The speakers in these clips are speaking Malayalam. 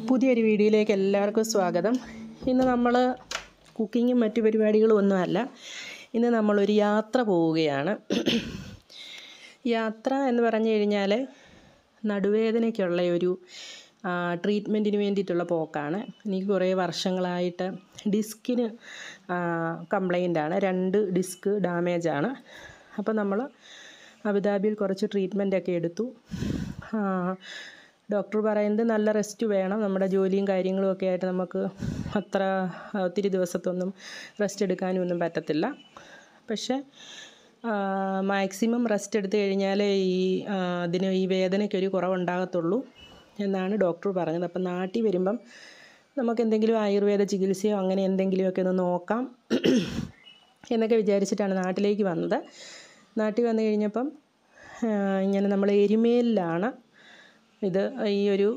പുതിയൊരു വീഡിയോയിലേക്ക് എല്ലാവർക്കും സ്വാഗതം. ഇന്ന് നമ്മൾ കുക്കിങ്ങും മറ്റു പരിപാടികളും ഒന്നുമല്ല. ഇന്ന് നമ്മളൊരു യാത്ര പോവുകയാണ്. യാത്ര എന്ന് പറഞ്ഞു കഴിഞ്ഞാൽ നടുവേദനയ്ക്കുള്ള ഒരു ട്രീറ്റ്മെൻറ്റിന് വേണ്ടിയിട്ടുള്ള പോക്കാണ്. എനിക്ക് കുറേ വർഷങ്ങളായിട്ട് ഡിസ്കിന് കംപ്ലൈൻ്റാണ്. 2 ഡിസ്ക് ഡാമേജാണ്. അപ്പോൾ നമ്മൾ അബുദാബിയിൽ കുറച്ച് ട്രീറ്റ്മെൻറ്റൊക്കെ എടുത്തു. ഡോക്ടർ പറയുന്നത് നല്ല റെസ്റ്റ് വേണം. നമ്മുടെ ജോലിയും കാര്യങ്ങളും ഒക്കെ ആയിട്ട് നമുക്ക് അത്ര ഒത്തിരി ദിവസത്തൊന്നും റെസ്റ്റ് എടുക്കാനും ഒന്നും പറ്റത്തില്ല. പക്ഷേ മാക്സിമം റെസ്റ്റ് എടുത്തു കഴിഞ്ഞാൽ ഈ വേദനയ്ക്കൊരു കുറവുണ്ടാകത്തുള്ളൂ എന്നാണ് ഡോക്ടർ പറഞ്ഞത്. അപ്പം നാട്ടിൽ വരുമ്പം നമുക്ക് എന്തെങ്കിലും ആയുർവേദ ചികിത്സയോ അങ്ങനെ എന്തെങ്കിലുമൊക്കെ ഒന്ന് നോക്കാം എന്നൊക്കെ വിചാരിച്ചിട്ടാണ് നാട്ടിലേക്ക് വന്നത്. നാട്ടിൽ വന്നു കഴിഞ്ഞപ്പം ഇങ്ങനെ നമ്മൾ എരുമേലിലാണ് ഈ ഒരു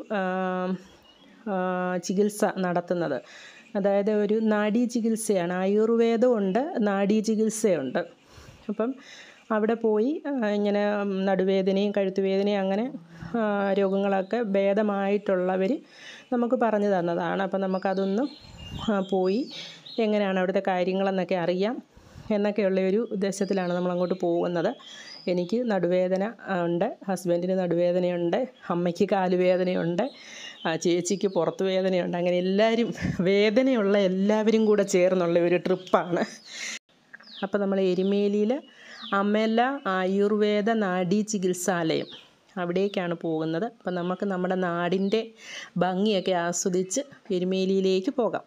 ചികിത്സ നടത്തുന്നത്. അതായത് ഒരു നാഡീ ചികിത്സയാണ്. ആയുർവേദമുണ്ട്, നാഡീ ചികിത്സയുണ്ട്. അപ്പം അവിടെ പോയി ഇങ്ങനെ നടുവേദനയും കഴുത്തുവേദനയും അങ്ങനെ രോഗങ്ങളൊക്കെ ഭേദമായിട്ടുള്ളവർ നമുക്ക് പറഞ്ഞു തന്നതാണ്. അപ്പം നമുക്കതൊന്ന് പോയി എങ്ങനെയാണ് അവിടുത്തെ കാര്യങ്ങളെന്നൊക്കെ അറിയാം എന്നൊക്കെയുള്ളൊരു ഉദ്ദേശത്തിലാണ് നമ്മളങ്ങോട്ട് പോകുന്നത്. എനിക്ക് നടുവേദന ഉണ്ട്, ഹസ്ബൻഡിന് നടുവേദനയുണ്ട്, അമ്മയ്ക്ക് കാലുവേദനയുണ്ട്, ചേച്ചിക്ക് പുറത്ത് വേദനയുണ്ട്. അങ്ങനെ വേദനയുള്ള എല്ലാവരും കൂടെ ചേർന്നുള്ള ഒരു ട്രിപ്പാണ്. അപ്പോൾ നമ്മൾ എരുമേലിയിൽ അമല ആയുർവേദ നാഡീ ചികിത്സാലയം അവിടേക്കാണ് പോകുന്നത്. അപ്പം നമുക്ക് നമ്മുടെ നാടിൻ്റെ ഭംഗിയൊക്കെ ആസ്വദിച്ച് എരുമേലിയിലേക്ക് പോകാം.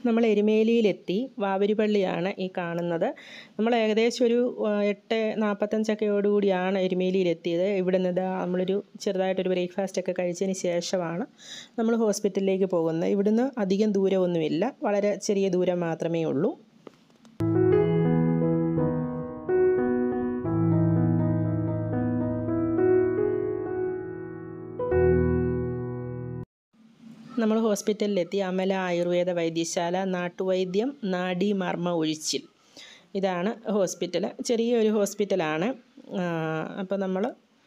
നമ്മൾ എരുമേലിയിലെത്തി. വാവരുപള്ളിയാണ് ഈ കാണുന്നത്. നമ്മൾ ഏകദേശം ഒരു 8:45 എരുമേലിയിലെത്തിയത്. ഇവിടെ നിന്ന് നമ്മളൊരു ചെറുതായിട്ടൊരു ബ്രേക്ക്ഫാസ്റ്റൊക്കെ കഴിച്ചതിന് ശേഷമാണ് നമ്മൾ ഹോസ്പിറ്റലിലേക്ക് പോകുന്നത്. ഇവിടുന്ന് അധികം ദൂരമൊന്നുമില്ല, വളരെ ചെറിയ ദൂരം മാത്രമേ ഉള്ളൂ. നമ്മൾ ഹോസ്പിറ്റലിലെത്തി. അമല ആയുർവേദ വൈദ്യശാല, നാട്ടുവൈദ്യം, നാഡീമർമ്മ ഒഴിച്ചിൽ. ഇതാണ് ഹോസ്പിറ്റൽ. ചെറിയൊരു ഹോസ്പിറ്റലാണ്. അപ്പോൾ നമ്മൾ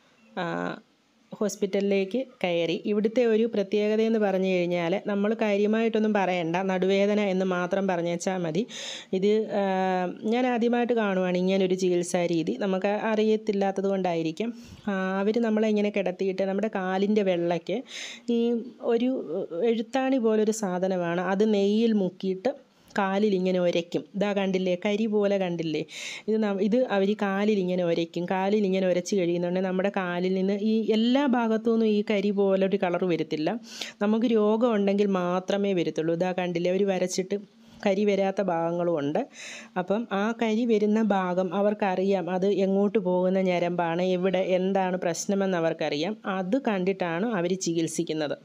ഹോസ്പിറ്റലിലേക്ക് കയറി. ഇവിടുത്തെ ഒരു പ്രത്യേകതയെന്ന് പറഞ്ഞു കഴിഞ്ഞാൽ, നമ്മൾ കാര്യമായിട്ടൊന്നും പറയണ്ട, നടുവേദന എന്ന് മാത്രം പറഞ്ഞേച്ചാൽ മതി. ഇത് ഞാൻ ആദ്യമായിട്ട് കാണുവാണ് ഇങ്ങനൊരു ചികിത്സാ രീതി. നമുക്ക് അറിയത്തില്ലാത്തത് കൊണ്ടായിരിക്കും. അവർ നമ്മളെ ഇങ്ങനെ കിടത്തിയിട്ട് നമ്മുടെ കാലിൻ്റെ വെള്ളയ്ക്ക് ഈ ഒരു എഴുത്താണി പോലൊരു സാധനമാണ്, അത് നെയ്യിൽ മുക്കിയിട്ട് കാലിലിങ്ങനെ ഉരയ്ക്കും. ഇതാ കണ്ടില്ലേ, കരി പോലെ കണ്ടില്ലേ? ഇത് അവർ കാലിലിങ്ങനെ ഉരയ്ക്കും. കാലിലിങ്ങനെ ഉരച്ച് കഴിയുന്നുണ്ടെങ്കിൽ നമ്മുടെ കാലിൽ നിന്ന് ഈ എല്ലാ ഭാഗത്തുനിന്നും ഈ കരി പോലൊരു കളർ വരത്തില്ല. നമുക്ക് രോഗം ഉണ്ടെങ്കിൽ മാത്രമേ വരത്തുള്ളൂ. ഇതാ കണ്ടില്ലേ, അവർ വരച്ചിട്ട് കരി വരാത്ത ഭാഗങ്ങളും ഉണ്ട്. അപ്പം ആ കരി വരുന്ന ഭാഗം അവർക്കറിയാം, അത് എങ്ങോട്ട് പോകുന്ന ഞരമ്പാണ്, എവിടെ എന്താണ് പ്രശ്നമെന്ന് അവർക്കറിയാം. അത് കണ്ടിട്ടാണ് അവർ ചികിത്സിക്കുന്നത്.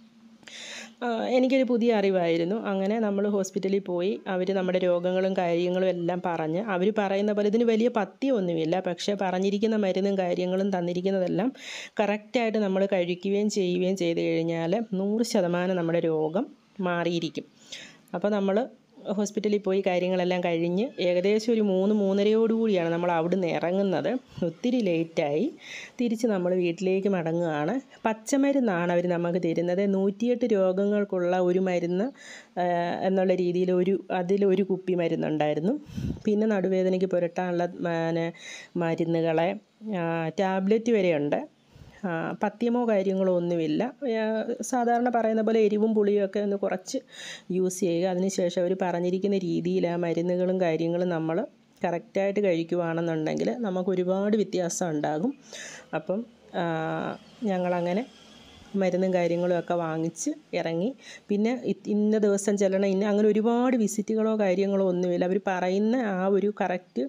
എനിക്കൊരു പുതിയ അറിവായിരുന്നു. അങ്ങനെ നമ്മൾ ഹോസ്പിറ്റലിൽ പോയി. അവർ നമ്മുടെ രോഗങ്ങളും കാര്യങ്ങളും എല്ലാം പറഞ്ഞ്, അവർ പറയുന്ന പോലെ ഇതിന് വലിയ പഥ്യമൊന്നുമില്ല, പക്ഷേ പറഞ്ഞിരിക്കുന്ന മരുന്നും കാര്യങ്ങളും തന്നിരിക്കുന്നതെല്ലാം കറക്റ്റായിട്ട് നമ്മൾ കഴിക്കുകയും ചെയ്യുകയും ചെയ്ത് കഴിഞ്ഞാൽ 100% നമ്മുടെ രോഗം മാറിയിരിക്കും. അപ്പോൾ നമ്മൾ ഹോസ്പിറ്റലിൽ പോയി കാര്യങ്ങളെല്ലാം കഴിഞ്ഞ് ഏകദേശം ഒരു 3-3:30 നമ്മൾ അവിടുന്ന് ഇറങ്ങുന്നത്. ഒത്തിരി ലേറ്റായി. തിരിച്ച് നമ്മൾ വീട്ടിലേക്ക് മടങ്ങുകയാണ്. പച്ചമരുന്നാണ് അവർ നമുക്ക് തരുന്നത്. 108 രോഗങ്ങൾക്കുള്ള ഒരു മരുന്ന് എന്നുള്ള രീതിയിൽ അതിലൊരു കുപ്പി മരുന്നുണ്ടായിരുന്നു. പിന്നെ നടുവേദനയ്ക്ക് പുരട്ടാനുള്ള മരുന്നുകളെ ടാബ്ലറ്റ് വരെയുണ്ട്. പഥ്യമോ കാര്യങ്ങളോ ഒന്നുമില്ല. സാധാരണ പറയുന്ന പോലെ എരിവും പുളിയൊക്കെ ഒന്ന് കുറച്ച് യൂസ് ചെയ്യുക. അതിനുശേഷം അവർ പറഞ്ഞിരിക്കുന്ന രീതിയിൽ ആ മരുന്നുകളും കാര്യങ്ങളും നമ്മൾ കറക്റ്റായിട്ട് കഴിക്കുകയാണെന്നുണ്ടെങ്കിൽ നമുക്ക് ഒരുപാട് വ്യത്യാസം ഉണ്ടാകും. അപ്പം ഞങ്ങളങ്ങനെ മരുന്നും കാര്യങ്ങളും ഒക്കെ വാങ്ങിച്ച് ഇറങ്ങി. പിന്നെ ഇന്ന ദിവസം ചെല്ലണം, അങ്ങനെ ഒരുപാട് വിസിറ്റുകളോ കാര്യങ്ങളോ ഒന്നുമില്ല. അവർ പറയുന്ന ആ ഒരു കറക്റ്റ്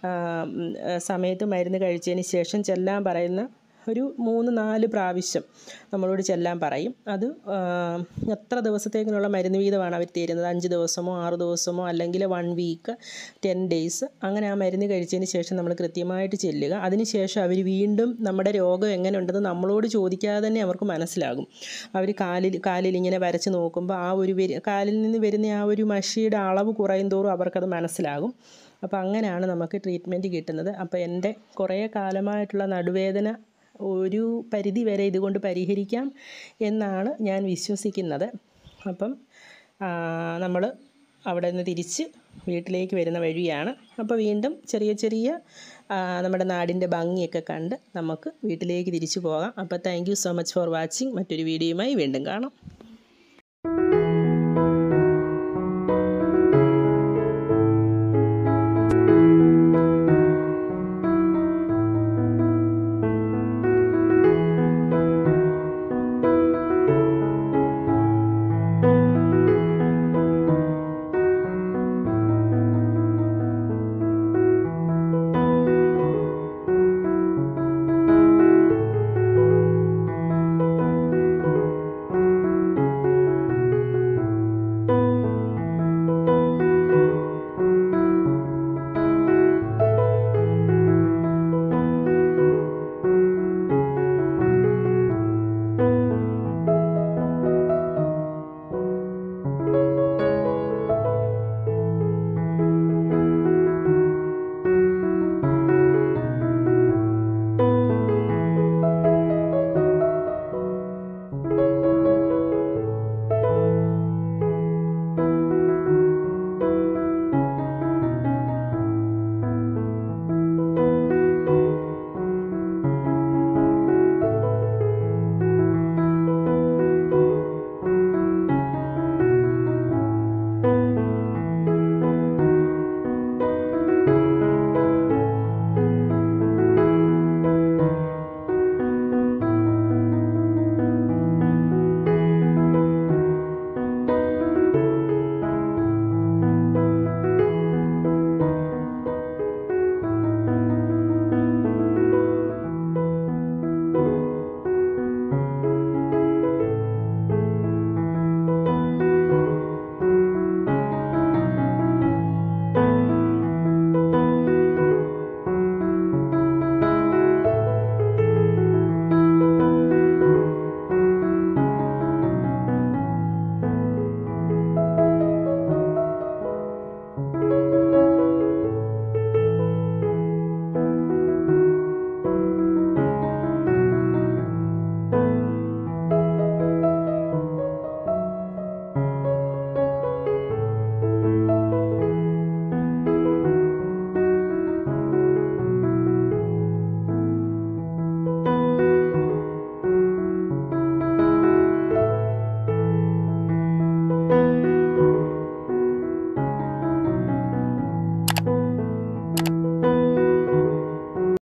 സമയത്ത് മരുന്ന് കഴിച്ചതിന് ശേഷം ചെല്ലാൻ പറയുന്ന ഒരു 3-4 പ്രാവശ്യം നമ്മളോട് ചെല്ലാൻ പറയും. അത് എത്ര ദിവസത്തേക്കിനുള്ള മരുന്ന് വീതമാണ് അവർ തരുന്നത്. 5 ദിവസമോ 6 ദിവസമോ അല്ലെങ്കിൽ 1 വീക്ക് 10 ഡേയ്സ് അങ്ങനെ ആ മരുന്ന് കഴിച്ചതിന് ശേഷം നമ്മൾ കൃത്യമായിട്ട് ചെല്ലുക. അതിനുശേഷം അവർ വീണ്ടും നമ്മുടെ രോഗം എങ്ങനെ ഉണ്ടെന്ന് നമ്മളോട് ചോദിക്കാതെ തന്നെ അവർക്ക് മനസ്സിലാകും. അവർ കാലിൽ ഇങ്ങനെ വരച്ച് നോക്കുമ്പോൾ ആ ഒരു കാലിൽ നിന്ന് വരുന്ന ആ ഒരു മഷിയുടെ അളവ് കുറയും തോറും അവർക്കത് മനസ്സിലാകും. അപ്പോൾ അങ്ങനെയാണ് നമുക്ക് ട്രീറ്റ്മെൻറ്റ് കിട്ടുന്നത്. അപ്പോൾ എൻ്റെ കുറേ കാലമായിട്ടുള്ള നടുവേദന ഒരു പരിധി വരെ ഇതുകൊണ്ട് പരിഹരിക്കാം എന്നാണ് ഞാൻ വിശ്വസിക്കുന്നത്. അപ്പം നമ്മൾ അവിടെ നിന്ന് തിരിച്ച് വീട്ടിലേക്ക് വരുന്ന വഴിയാണ്. അപ്പോൾ വീണ്ടും ചെറിയ നമ്മുടെ നാടിൻ്റെ ഭംഗിയൊക്കെ കണ്ട് നമുക്ക് വീട്ടിലേക്ക് തിരിച്ചു പോകാം. അപ്പോൾ thank you so much for watching. മറ്റൊരു വീഡിയോയുമായി വീണ്ടും കാണാം.